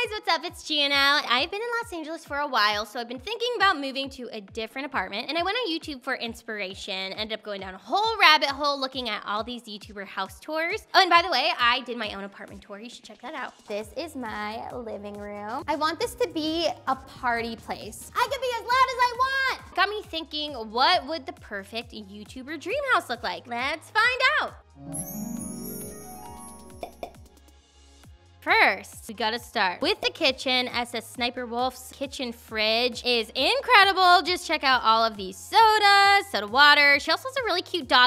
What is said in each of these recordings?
guys, what's up? It's Gianna. I've been in Los Angeles for a while, so I've been thinking about moving to a different apartment, and I went on YouTube for inspiration, ended up going down a whole rabbit hole looking at all these YouTuber house tours. Oh, and by the way, I did my own apartment tour. You should check that out. This is my living room. I want this to be a party place. I can be as loud as I want. Got me thinking, what would the perfect YouTuber dream house look like? Let's find out. First, we gotta start with the kitchen. SS Sniper Wolf's kitchen fridge is incredible. Just check out all of these sodas, soda water. She also has a really cute dog.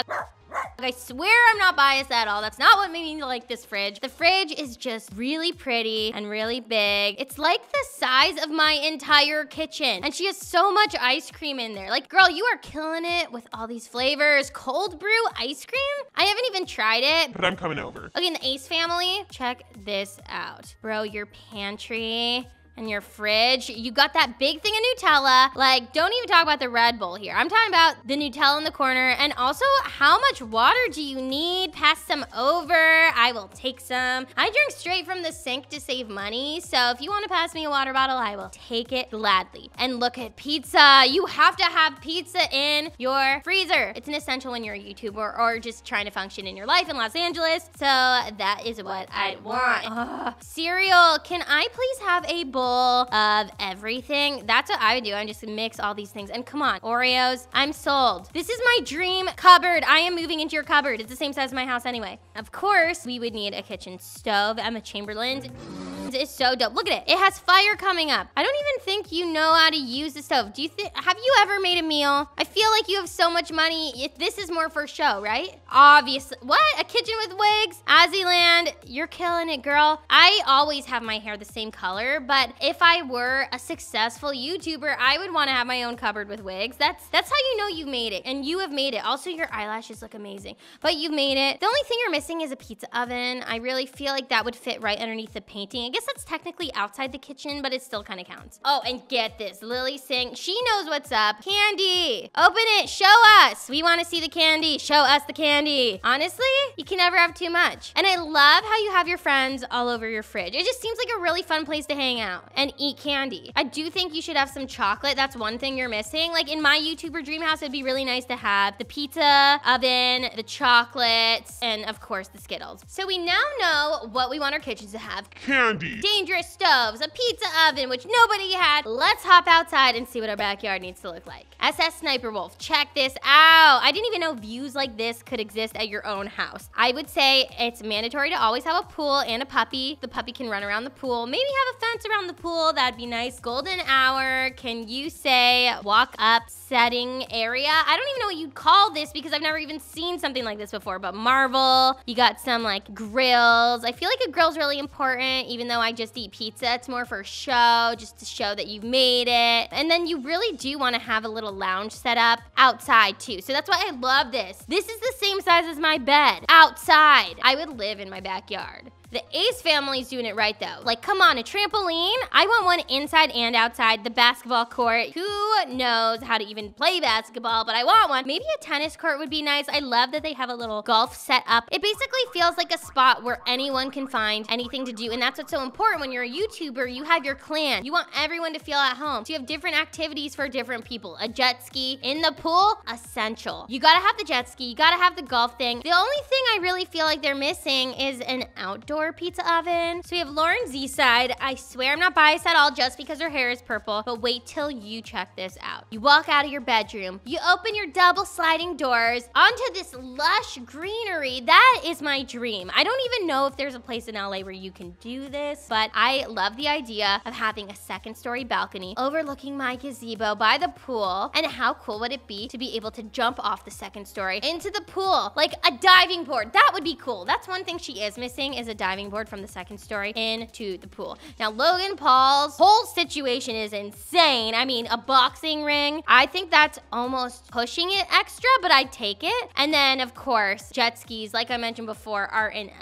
I swear I'm not biased at all. That's not what made me like this fridge. The fridge is just really pretty and really big. It's like the size of my entire kitchen. And she has so much ice cream in there. Like, girl, you are killing it with all these flavors. Cold brew ice cream? I haven't even tried it. But I'm coming over. Okay, in the Ace family, check this out. Bro, your pantry and your fridge, you got that big thing of Nutella. Like, don't even talk about the Red Bull here. I'm talking about the Nutella in the corner. And also, how much water do you need? Pass some over. I will take some. I drink straight from the sink to save money. So if you want to pass me a water bottle, I will take it gladly. And look at pizza. You have to have pizza in your freezer. It's an essential when you're a YouTuber or just trying to function in your life in Los Angeles. So that is what I'd want. Ugh. Cereal, can I please have a bowl of everything? That's what I would do. I just mix all these things. And come on, Oreos, I'm sold. This is my dream cupboard. I am moving into your cupboard. It's the same size as my house anyway. Of course, we would need a kitchen stove. Emma Chamberlain's is so dope. Look at it. It has fire coming up. I don't even think you know how to use the stove. Have you ever made a meal? I feel like you have so much money. This is more for show, right? Obviously. What? A kitchen with wigs? Azzyland, you're killing it, girl. I always have my hair the same color, but if I were a successful YouTuber, I would want to have my own cupboard with wigs. That's how you know you made it, and you have made it. Also, your eyelashes look amazing, but you've made it. The only thing you're missing is a pizza oven. I really feel like that would fit right underneath the painting. I guess that's technically outside the kitchen, but it still kind of counts. Oh, and get this, Lily Singh, she knows what's up. Candy, open it, show us. We want to see the candy. Show us the candy. Honestly, you can never have too much. And I love how you have your friends all over your fridge. It just seems like a really fun place to hang out and eat candy. I do think you should have some chocolate. That's one thing you're missing. Like in my YouTuber dream house, it'd be really nice to have the pizza oven, the chocolates, and of course the Skittles. So we now know what we want our kitchens to have. Candy. Dangerous stoves, a pizza oven, which nobody had. Let's hop outside and see what our backyard needs to look like. SS Sniper Wolf, check this out. I didn't even know views like this could exist at your own house. I would say it's mandatory to always have a pool and a puppy. The puppy can run around the pool. Maybe have a fence around the pool. That'd be nice. Golden hour. Can you say walk up setting area? I don't even know what you'd call this because I've never even seen something like this before, but Marvel. You got some like grills. I feel like a grill's really important, even though I just eat pizza. It's more for show, just to show that you've made it. And then you really do want to have a little lounge set up outside too. So that's why I love this. This is the same size as my bed outside. I would live in my backyard. The Ace family's doing it right though. Like, come on, a trampoline? I want one inside and outside the basketball court. Who knows how to even play basketball, but I want one. Maybe a tennis court would be nice. I love that they have a little golf set up. It basically feels like a spot where anyone can find anything to do, and that's what's so important when you're a YouTuber. You have your clan. You want everyone to feel at home. So you have different activities for different people. A jet ski in the pool, essential. You gotta have the jet ski. You gotta have the golf thing. The only thing I really feel like they're missing is an outdoor pizza oven. So we have Lauren Z-Side. I swear I'm not biased at all just because her hair is purple, but wait till you check this out. You walk out of your bedroom, you open your double sliding doors onto this lush greenery. That is my dream. I don't even know if there's a place in LA where you can do this, but I love the idea of having a second story balcony overlooking my gazebo by the pool. And how cool would it be to be able to jump off the second story into the pool, like a diving board? That would be cool. That's one thing she is missing, is a diving board from the second story into the pool. Now, Logan Paul's whole situation is insane. I mean, a boxing ring. I think that's almost pushing it extra, but I'd take it. And then, of course, jet skis, like I mentioned before, are an essential.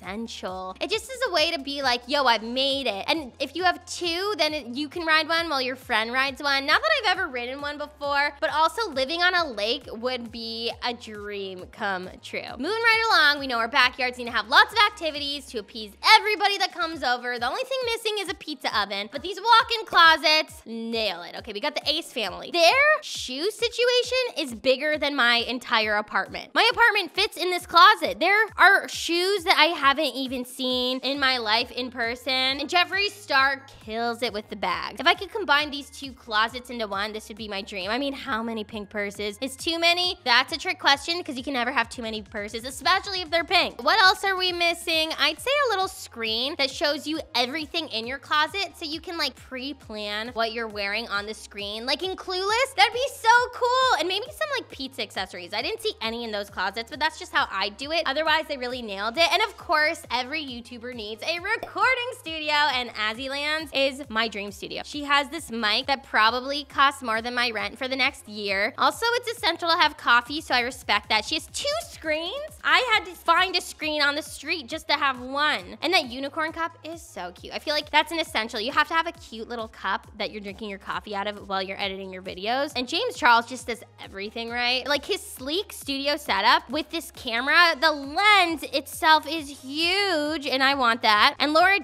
essential. It just is a way to be like, yo, I've made it. And if you have two, then you can ride one while your friend rides one. Not that I've ever ridden one before, but also living on a lake would be a dream come true. Moving right along, we know our backyards need to have lots of activities to appease everybody that comes over. The only thing missing is a pizza oven, but these walk-in closets, nail it. Okay, we got the Ace family. Their shoe situation is bigger than my entire apartment. My apartment fits in this closet. There are shoes that I haven't even seen in my life in person, and Jeffree Star kills it with the bags. If I could combine these two closets into one, this would be my dream. I mean, how many pink purses is too many? That's a trick question because you can never have too many purses, especially if they're pink. What else are we missing? I'd say a little screen that shows you everything in your closet so you can like pre-plan what you're wearing on the screen. Like in Clueless, that'd be so cool. And maybe some like pizza accessories. I didn't see any in those closets, but that's just how I do it. Otherwise, they really nailed it. And of course, every YouTuber needs a recording studio, and Azzylands is my dream studio. She has this mic that probably costs more than my rent for the next year. Also, it's essential to have coffee, so I respect that. She has 2 screens. I had to find a screen on the street just to have one. And that unicorn cup is so cute. I feel like that's an essential. You have to have a cute little cup that you're drinking your coffee out of while you're editing your videos. And James Charles just does everything right. Like his sleek studio setup with this camera, the lens itself is huge, and I want that. And Laura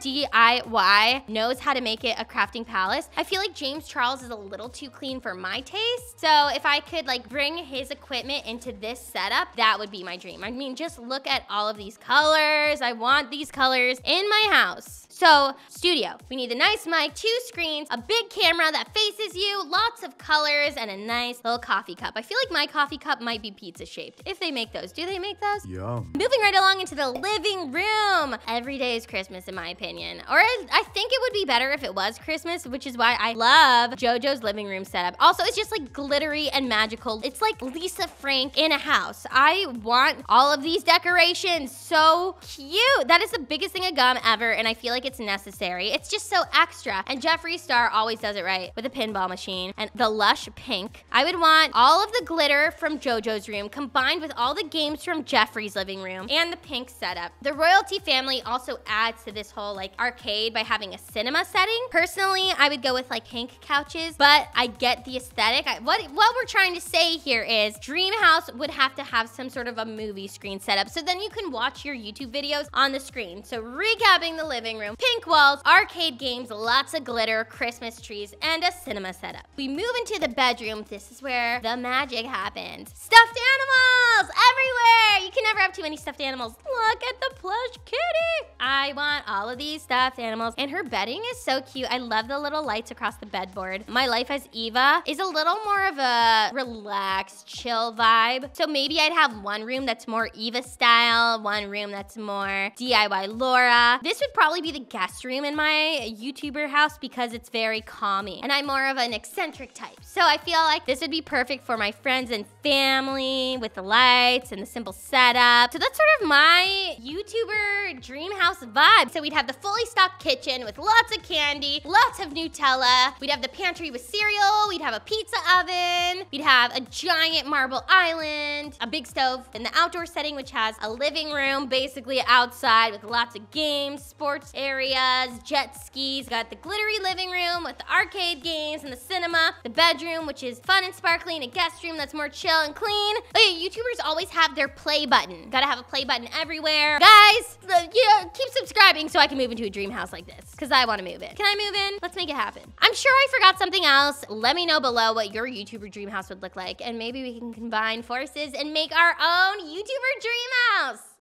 DIY knows how to make it a crafting palace. I feel like James Charles is a little too clean for my taste. So if I could like bring his equipment into this setup, that would be my dream. I mean, just look at all of these colors. I want these colors in my house. So, studio. We need a nice mic, 2 screens, a big camera that faces you, lots of colors, and a nice little coffee cup. I feel like my coffee cup might be pizza shaped. If they make those. Do they make those? Yum. Moving right along into the living room. Every day is Christmas in my opinion. Or I think it would be better if it was Christmas, which is why I love JoJo's living room setup. Also, it's just like glittery and magical. It's like Lisa Frank in a house. I want all of these decorations. So cute. That is the biggest thing of gum ever, and I feel like it's necessary. It's just so extra. And Jeffree Star always does it right with a pinball machine and the lush pink. I would want all of the glitter from JoJo's room combined with all the games from Jeffree's living room and the pink setup. The royalty family also adds to this whole like arcade by having a cinema setting. Personally, I would go with like pink couches, but I get the aesthetic. What we're trying to say here is Dream House would have to have some sort of a movie screen setup, so then you can watch your YouTube videos on the screen. So recapping the living room, pink walls, arcade games, lots of glitter, Christmas trees, and a cinema setup. We move into the bedroom. This is where the magic happens. Stuffed animals everywhere! You can never have too many stuffed animals. Look at the plush kitty! I want all of these stuffed animals. And her bedding is so cute. I love the little lights across the bedboard. My life as Eva is a little more of a relaxed, chill vibe. So maybe I'd have one room that's more Eva style, one room that's more DIY Laura. This would probably be the guest room in my YouTuber house because it's very calming. And I'm more of an eccentric type. So I feel like this would be perfect for my friends and family with the lights and the simple setup. So that's sort of my YouTuber dream house vibe. So we'd have the fully stocked kitchen with lots of candy, lots of Nutella. We'd have the pantry with cereal. We'd have a pizza oven. We'd have a giant marble island, a big stove, and the outdoor setting, which has a living room basically outside with lots of games, sports areas, jet skis. Got the glittery living room with the arcade games and the cinema, the bedroom, which is fun and sparkling, a guest room that's more chill and clean. Okay, YouTubers always have their play button. Gotta have a play button everywhere. Guys, keep subscribing so I can move into a dream house like this, because I want to move in. Can I move in? Let's make it happen. I'm sure I forgot something else. Let me know below what your YouTuber dream house would look like, and maybe we can combine forces and make our own YouTuber dream house.